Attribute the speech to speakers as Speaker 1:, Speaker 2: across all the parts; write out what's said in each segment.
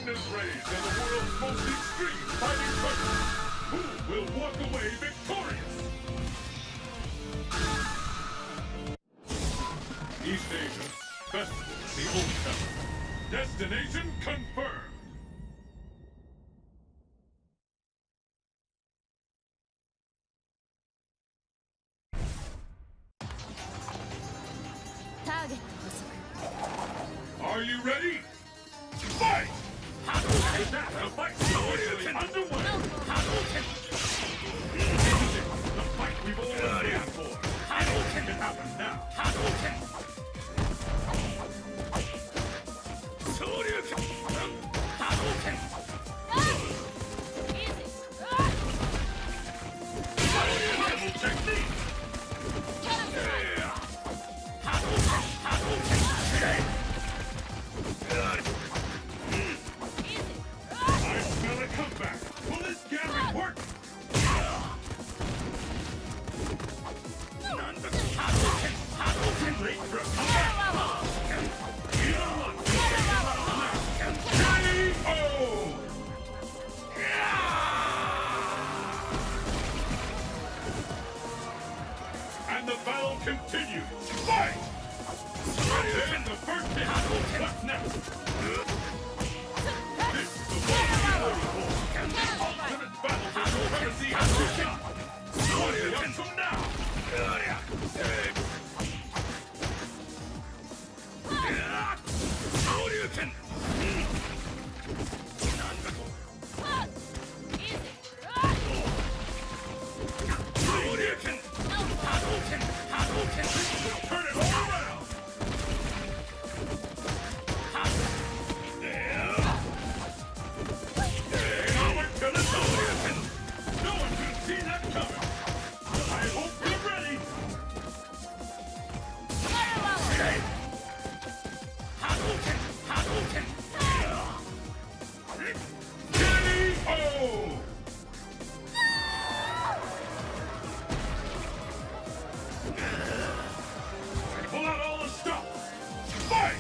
Speaker 1: Magnus raised as the world's most extreme fighting person. Who will walk away victorious? East Asia, Festival of the Old Town. Destination confirmed. Are you ready? Fight! The fight is officially underway! The fight we've all been waiting for! It can happen now! Double technique! I smell a comeback! Will this Gary work? Late for a comeback! K.O. And the battle continues! Fight! There's the first hit! What's next? This is the one we're waiting for! Ultimate battle for supremacy has begun! What is up from now? Turn it all around! No one could see that coming! I hope you're ready! K.O. Pull out all the stuff! Fight!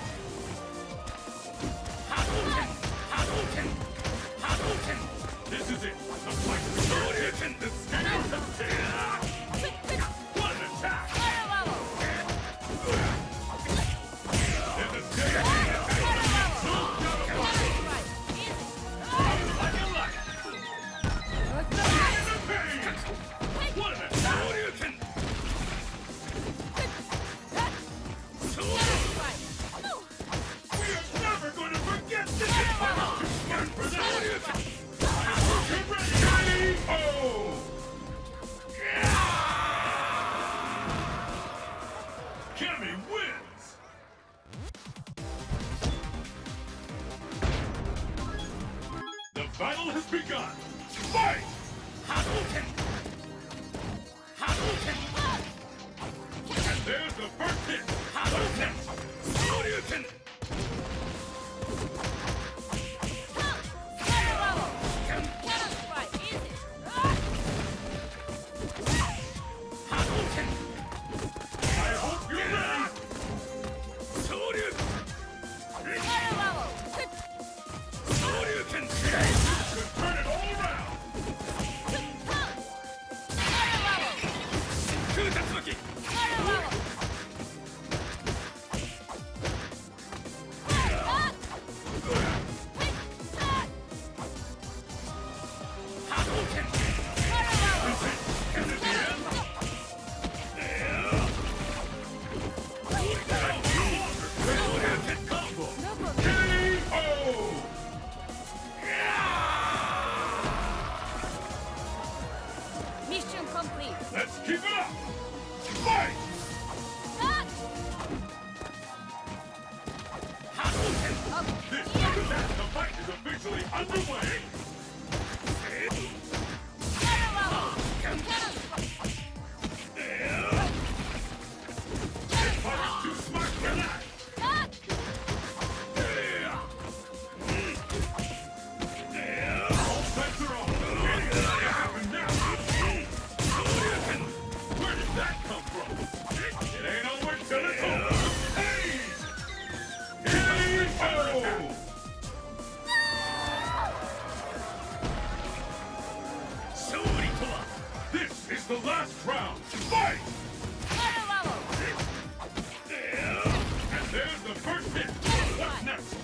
Speaker 1: This is it! The fight is started! The scales have taken! What an attack! There's a day ahead! Like a light! In the pain! What an attack! We are never going to forget this! Learn for that! Get ready! K.O. Cammy wins! The battle has begun! Fight! And there's the first hit! What's next? I hope you're ready! Could turn it all around! last round. Fight! And there's the first hit. What's next?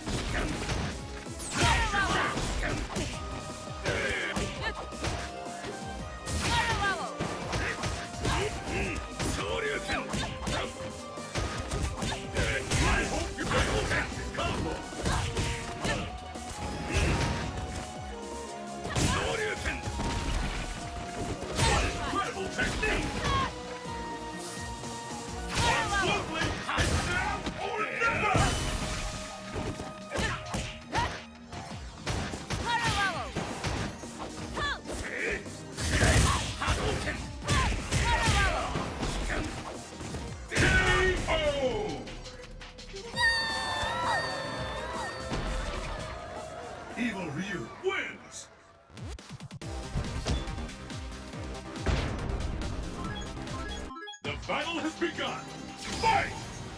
Speaker 1: I hope you can combo. Incredible technique. Absolutely. Now or never. Evil Ryu wins! The battle has begun! Fight!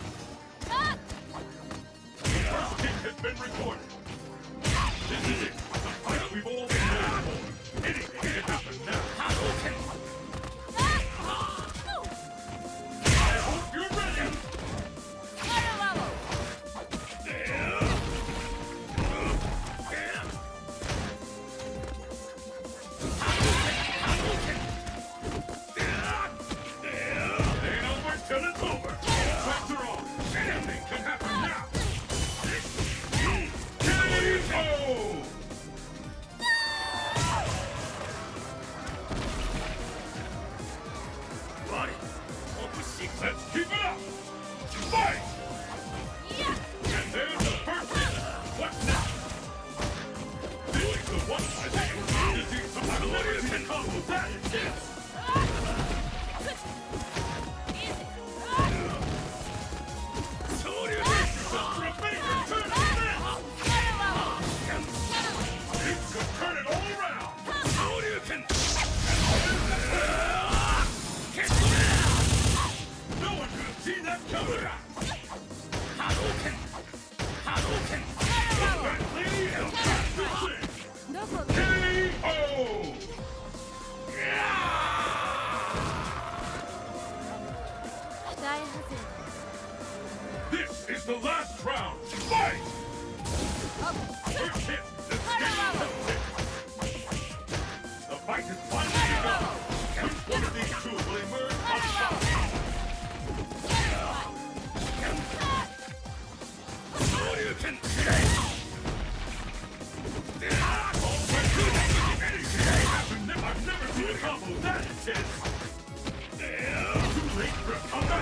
Speaker 1: The first kick has been recorded. This is it, the fight we've all been waiting for. Anything can happen now. I hope you're ready! Till it's over. Fights are on. Anything can happen now. KO! Let's keep it up. Fight! And there's the first hit. What's next? This is the one I think. This is some I've never seen a combo that intense. This is the last round. Fight! First hit. The fight is finally begun. Which one of these two will emerge on top? I've never seen a combo that intense. Too late for a comeback.